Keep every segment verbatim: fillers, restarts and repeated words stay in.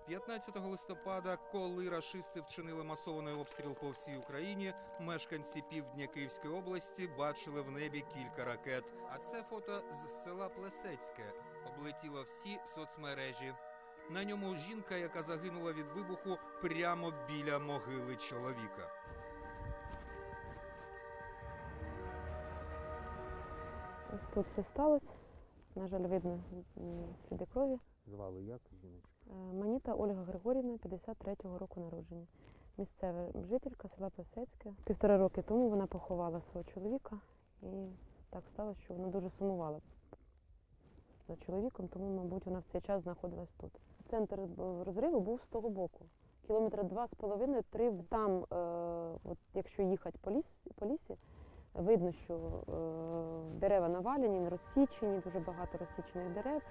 п'ятнадцятого листопада, коли рашисти вчинили масований обстріл по всій Україні, мешканці півдня Київської області бачили в небі кілька ракет. А це фото з села Плесецьке облетіло всі соцмережі. На ньому жінка, яка загинула від вибуху прямо біля могили чоловіка. Ось тут все сталося. На жаль, видно сліди крові. Звали як жіночку? Маніта Ольга Григорівна, п'ятдесят третього року народження. Місцева жителька села Плесецьке. Півтора роки тому вона поховала свого чоловіка. І так сталося, що вона дуже сумувала за чоловіком, тому, мабуть, вона в цей час знаходилась тут. Центр розриву був з того боку. Кілометра два з половиною, три. Там, е, от якщо їхати по, ліс, по лісі, видно, що е, дерева навалені, розсічені, дуже багато розсічених дерев.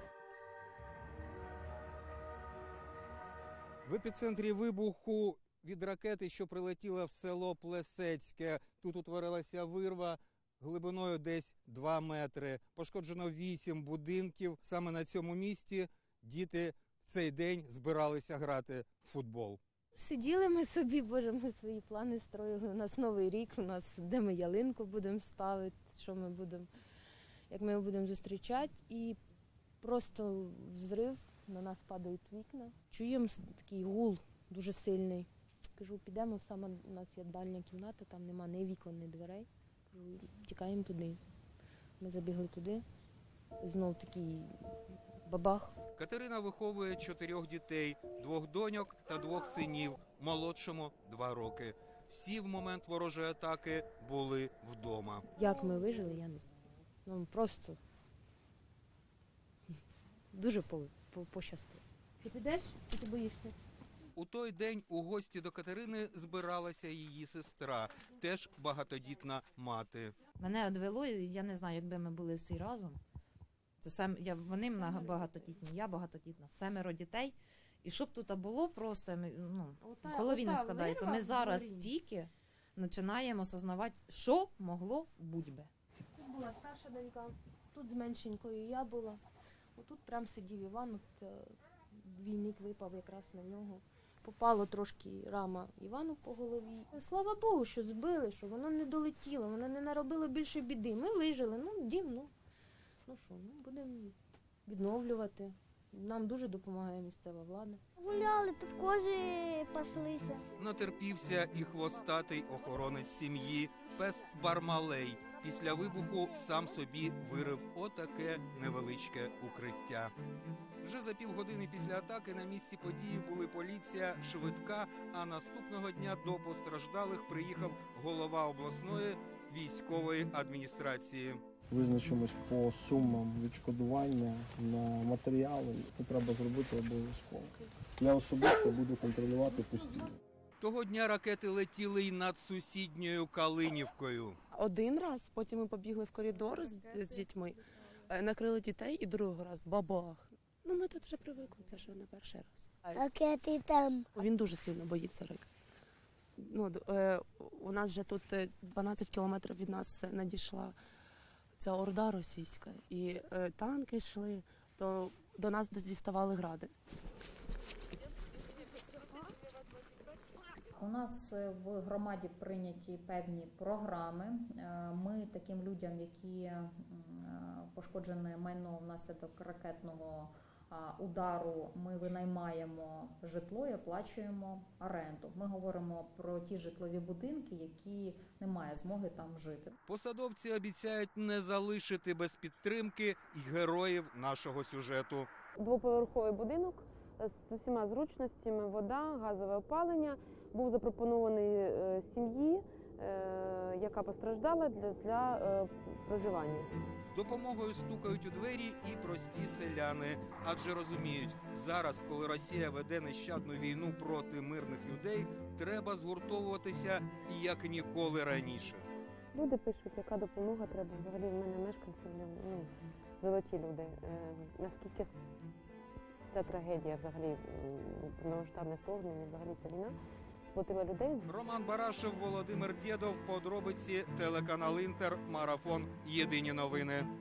В епіцентрі вибуху від ракети, що прилетіла в село Плесецьке. Тут утворилася вирва глибиною десь два метри. Пошкоджено вісім будинків. Саме на цьому місці діти в цей день збиралися грати в футбол. Сиділи ми собі, боже, ми свої плани строїли. У нас Новий рік, у нас де ми ялинку будемо ставити, що ми будемо, як ми його будемо зустрічати. І просто взрив, на нас падають вікна. Чуємо такий гул дуже сильний. Кажу, підемо, саме у нас є дальня кімната, там нема ні вікон, ні дверей. Кажу, тікаємо туди. Ми забігли туди, знов такий бабах. Катерина виховує чотирьох дітей, двох доньок та двох синів, молодшому два роки. Всі в момент ворожої атаки були вдома. Як ми вижили, я не знаю. Нам просто дуже пощастило. Ти підеш чи ти боїшся? У той день у гості до Катерини збиралася її сестра, теж багатодітна мати. Мене одвело, і я не знаю, якби ми були всі разом. Це сам я вони багатодітні, я багатодітна, семеро дітей. І щоб тут було просто, ну, в голові не складається. Ми зараз тільки починаємо осознавати, що могло бути би. Тут була старша донька, тут з меншенькою я була. Отут прям сидів Іван, от війник випав якраз на нього. Попало трошки рама Івану по голові. Слава Богу, що збили, що воно не долетіло, воно не наробило більше біди. Ми вижили, ну, дім, ну, ну що, ну, будемо відновлювати. Нам дуже допомагає місцева влада. Гуляли, тут кози паслися. Натерпівся і хвостатий охоронець сім'ї, пес Бармалей. Після вибуху сам собі вирив отаке невеличке укриття. Вже за півгодини після атаки на місці події були поліція, швидка, а наступного дня до постраждалих приїхав голова обласної військової адміністрації. Визначимось по сумам відшкодування на матеріали. Це треба зробити обов'язково. Я особисто буду контролювати постійно. Того дня ракети летіли й над сусідньою Калинівкою. Один раз, потім ми побігли в коридор з, з дітьми, накрили дітей і другий раз бабах. Ну ми тут вже привикли, це ж не перший раз. Ракети там. Він дуже сильно боїться ракет. Ну, е, у нас вже тут дванадцять кілометрів від нас надійшла ця орда російська. І е, танки йшли, то до нас діставали гради. У нас в громаді прийняті певні програми. Ми таким людям, які пошкоджене майно внаслідок ракетного удару, ми винаймаємо житло і оплачуємо оренду. Ми говоримо про ті житлові будинки, які немає змоги там жити. Посадовці обіцяють не залишити без підтримки і героїв нашого сюжету. Двоповерховий будинок з усіма зручностями, вода, газове опалення. Був запропонований е, сім'ї, е, яка постраждала для, для е, проживання. З допомогою стукають у двері і прості селяни. Адже розуміють, зараз, коли Росія веде нещадну війну проти мирних людей, треба згуртовуватися як ніколи раніше. Люди пишуть, яка допомога треба. Взагалі в мене мешканці, ну, золоті люди. Е, наскільки ця трагедія, взагалі, повномасштабне вторгнення, взагалі ця війна, сплотила людей. Роман Барашев, Володимир Дєдов, подробиці, телеканал Інтер, марафон «Єдині новини».